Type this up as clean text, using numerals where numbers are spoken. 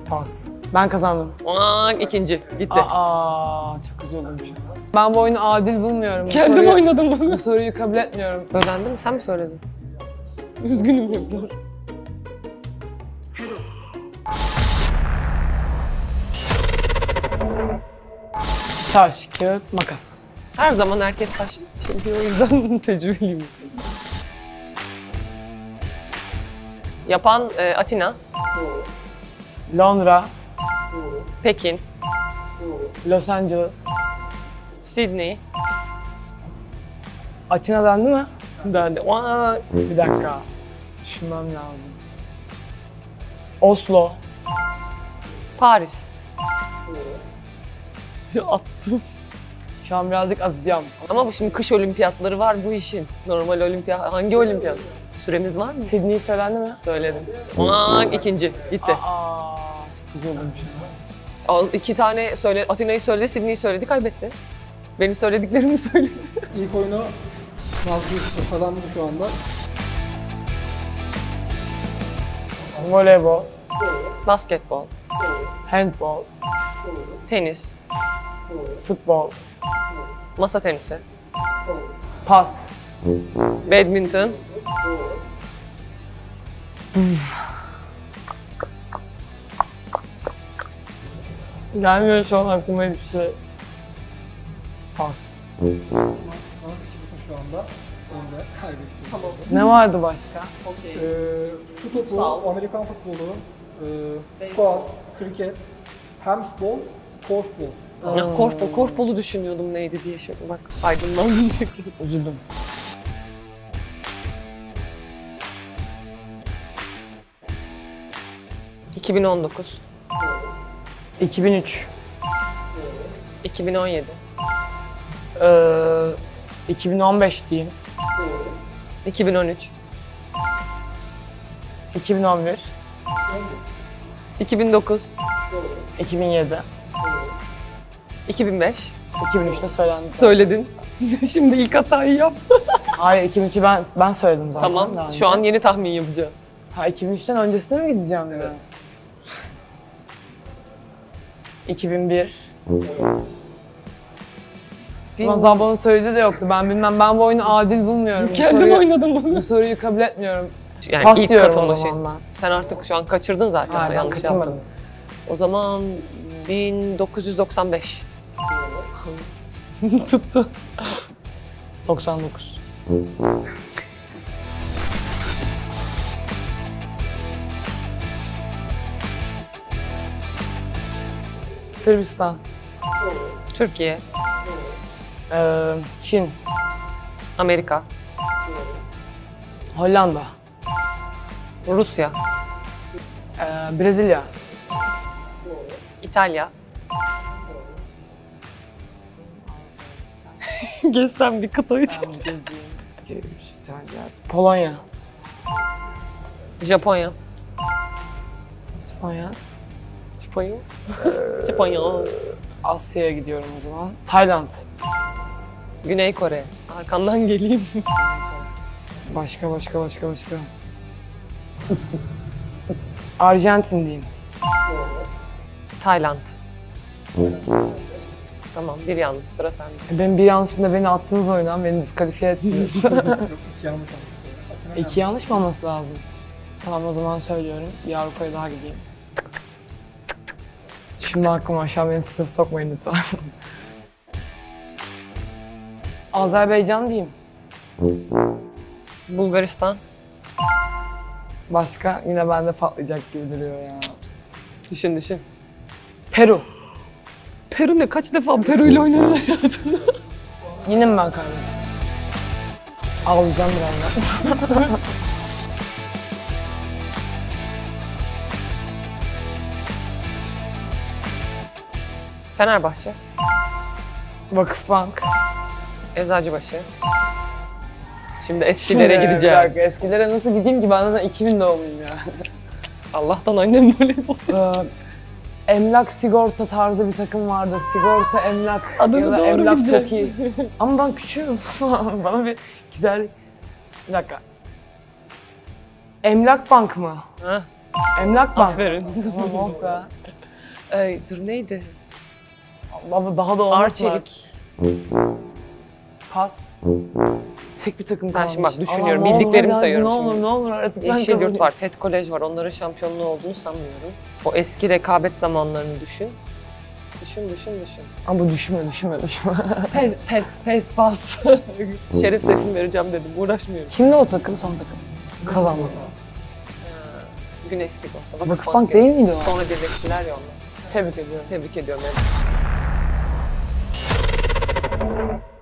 Pas. Ben kazandım. İkinci. Gitti. Çok üzüldüm şu an. Ben bu oyunu adil bulmuyorum. Kendim oynadım bunu. Bu soruyu kabul etmiyorum. Öğrendin mi? Sen mi söyledin? Üzgünüm Ebru. Taş, kağıt, makas. Her zaman herkes taş. Çünkü o yüzden tecrübeliyim. Yapan Atina, Londra, Pekin, Los Angeles. Sydney, Atina dendi mi? dendi. Bir dakika. Düşünmem lazım. Oslo. Paris. Attım. Şu an birazcık azacağım. Ama bu şimdi kış olimpiyatları var bu işin. Normal olimpiyat. Hangi olimpiyat? Süremiz var mı? Sydney söylendi mi? Söyledim. İkinci. Gitti. Çok üzüldüm şu an. İki tane söyle. Atina'yı söyledi, Sydney'i söyledi, kaybetti. Benim söylediklerimi söyledi. İlk oyunu 6-0 kazandım şu anda. Voleybol, Basketbol, handbol, tenis, futbol, masa tenisi, pas, badminton, gelmiyor şu an aklıma hiçbir şey. Pas. Yalnız 2-0 şu anda. Önde. Kaybettim. Tamam. Ne vardı başka? Su topu, Amerikan futbolu, squash, kriket, handball, korfball. korfbolu düşünüyordum neydi diye şimdi bak aydınlandım. Üzüldüm. ...2019, 2003, 2017, 2015 diyeyim, 2013, 2011, 2009, 2007, 2005. 2003'te söylendi. Söyledin. Şimdi ilk hatayı yap. Hayır, 2003'ü ben söyledim zaten. Tamam, daha önce. şu an yeni tahmin yapacağım. Ha, 2003'ten öncesine mi gideceğim ben? 2001. Ama Zaba'nın söylediği de yoktu. Ben bilmem. Ben bu oyunu adil bulmuyorum. Kendim oynadım bunu. Bu soruyu kabul etmiyorum. Yani Pas ilk diyorum o katılma zaman ben. Sen artık şu an kaçırdın zaten. Hayır, ben yanlış kaçırmadım. yaptın. O zaman 1995. Tuttu. 99. Sırbistan. Türkiye, Çin. Amerika, Hollanda. Rusya, Brezilya. İtalya. Gezsem bir kıtayı çek. İtalya. Polonya. Japonya. İspanya. Japonya. Japonya. Asya'ya gidiyorum o zaman. Tayland. Güney Kore. Arkandan geleyim. Başka. Arjantin diyeyim. Tayland. Tamam, bir yanlış. Sıra sende. Benim bir yanlışımda beni attığınız oyundan beni diskalifiye ettiniz. Yok, 2 yanlış olmuştu. İki yanlış mı olması lazım? Tamam, o zaman söylüyorum. Bir Avrupa'ya daha gideyim. Şimdi aklıma aşağı beni strese sokmayın lütfen. Azerbaycan diyeyim. Bulgaristan. Başka yine bende patlayacak gibi duruyor ya. Düşün. Peru. Peru ne? Kaç defa Peru ile oynadın hayatında? Yine mi ben kaybettim? Ağlayacağım birazdan. Fenerbahçe. Vakıfbank. Eczacıbaşı. Şimdi eskilere gideceğim. Bir dakika, eskilere nasıl gideyim ki? Ben zaten 2000 doğumluyum ya. Allah'tan annem voleybolcu. Emlak sigorta tarzı bir takım vardı. Sigorta, emlak Adını ya da doğru emlak bileceksin. çok iyi. Ama ben küçüğüm. Bana bir güzellik. Bir dakika. Emlak Bank mı? Ha? Emlak Bank. Aferin. Tamam oh be. Dur neydi? Baba daha da olmasın Arçelik. Pas. Tek bir takım ben şimdi Kalmış. bak düşünüyorum. Allah, ne olur, Bildiklerimi hadi, sayıyorum ne şimdi. olur ne olur artık ben Yeşilyurt kabul- var, TED Kolej var. Onların şampiyonluğu olduğunu sanmıyorum. O eski rekabet zamanlarını düşün. Düşün. Ama düşünme. Pes pas. Şeref sesini vereceğim dedim. Uğraşmıyorum. Kimdi o takım son takım? Kazandı. Güneş Sigorta. Vakıfbank değil miydi o? Sonra birleştiler ya onlar. Tebrik ediyorum. Tebrik ediyorum. Evet.